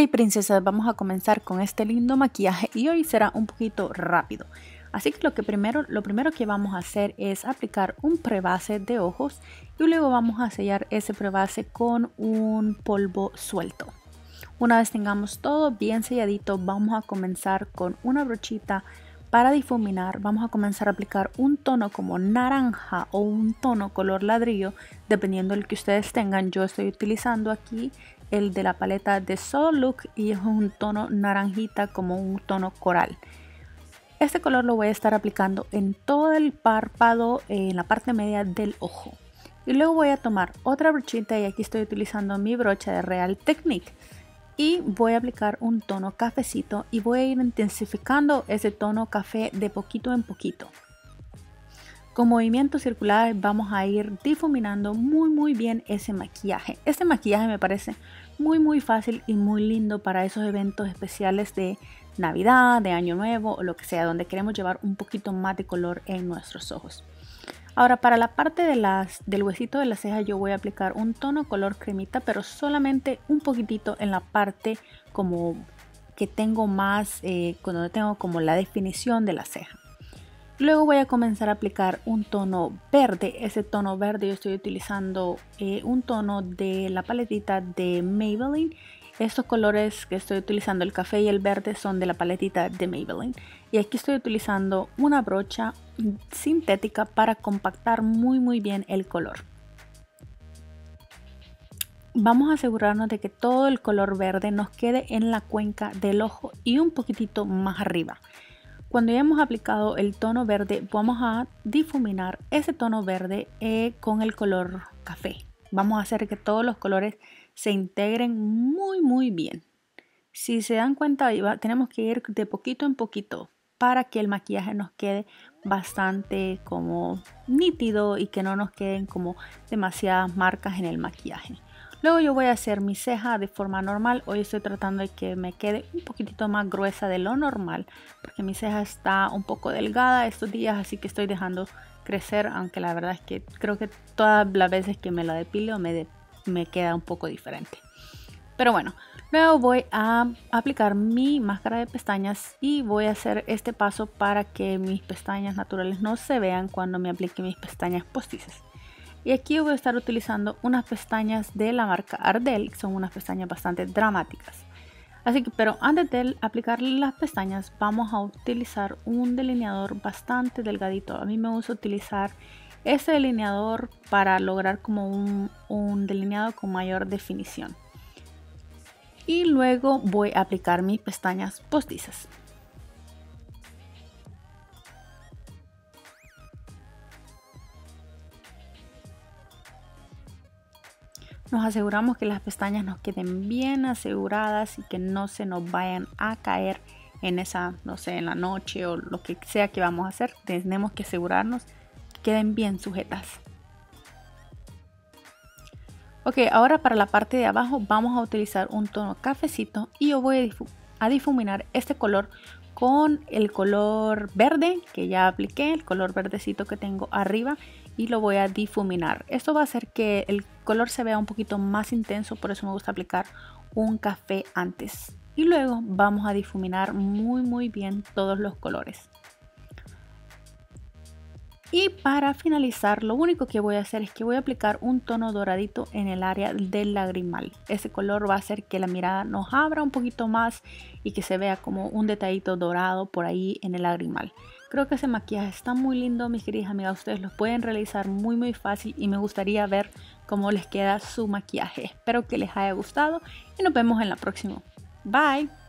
princesas, vamos a comenzar con este lindo maquillaje y hoy será un poquito rápido. Así que lo primero que vamos a hacer es aplicar un prebase de ojos y luego vamos a sellar ese prebase con un polvo suelto. Una vez tengamos todo bien selladito, vamos a comenzar con una brochita para difuminar. Vamos a comenzar a aplicar un tono como naranja o un tono color ladrillo, dependiendo del que ustedes tengan. Yo estoy utilizando aquí el de la paleta de Solo Look y es un tono naranjita como un tono coral. Este color lo voy a estar aplicando en todo el párpado, en la parte media del ojo. Y luego voy a tomar otra brochita y aquí estoy utilizando mi brocha de Real Technique. Y voy a aplicar un tono cafecito y voy a ir intensificando ese tono café de poquito en poquito. Con movimientos circulares vamos a ir difuminando muy bien ese maquillaje. Este maquillaje me parece muy fácil y muy lindo para esos eventos especiales de Navidad, de Año Nuevo o lo que sea, donde queremos llevar un poquito más de color en nuestros ojos. Ahora para la parte del huesito de la ceja yo voy a aplicar un tono color cremita, pero solamente un poquitito en la parte como que tengo más, cuando tengo como la definición de la ceja. Luego voy a comenzar a aplicar un tono verde. Ese tono verde yo estoy utilizando un tono de la paletita de Maybelline. Estos colores que estoy utilizando, el café y el verde, son de la paletita de Maybelline. Y aquí estoy utilizando una brocha sintética para compactar muy bien el color. Vamos a asegurarnos de que todo el color verde nos quede en la cuenca del ojo y un poquitito más arriba. Cuando ya hemos aplicado el tono verde, vamos a difuminar ese tono verde con el color café. Vamos a hacer que todos los colores se integren muy bien. Si se dan cuenta, tenemos que ir de poquito en poquito para que el maquillaje nos quede bastante como nítido y que no nos queden como demasiadas marcas en el maquillaje. Luego yo voy a hacer mi ceja de forma normal. Hoy estoy tratando de que me quede un poquitito más gruesa de lo normal, porque mi ceja está un poco delgada estos días, así que estoy dejando crecer, aunque la verdad es que creo que todas las veces que me la depilo me queda un poco diferente. Pero bueno, luego voy a aplicar mi máscara de pestañas y voy a hacer este paso para que mis pestañas naturales no se vean cuando me aplique mis pestañas postizas. Y aquí voy a estar utilizando unas pestañas de la marca Ardell, que son unas pestañas bastante dramáticas. Así que, pero antes de aplicar las pestañas, vamos a utilizar un delineador bastante delgadito. A mí me gusta utilizar este delineador para lograr como un delineado con mayor definición. Y luego voy a aplicar mis pestañas postizas. Nos aseguramos que las pestañas nos queden bien aseguradas y que no se nos vayan a caer en esa, no sé, en la noche o lo que sea que vamos a hacer. Tenemos que asegurarnos que queden bien sujetas. Ok, ahora para la parte de abajo vamos a utilizar un tono cafecito y yo voy a difuminar este color con el color verde que ya apliqué, el color verdecito que tengo arriba, y lo voy a difuminar. Esto va a hacer que el color se vea un poquito más intenso, por eso me gusta aplicar un café antes. Y luego vamos a difuminar muy bien todos los colores. Y para finalizar, lo único que voy a hacer es que voy a aplicar un tono doradito en el área del lagrimal. Ese color va a hacer que la mirada nos abra un poquito más y que se vea como un detallito dorado por ahí en el lagrimal. Creo que ese maquillaje está muy lindo, mis queridas amigas. Ustedes lo pueden realizar muy fácil y me gustaría ver cómo les queda su maquillaje. Espero que les haya gustado y nos vemos en la próxima. Bye.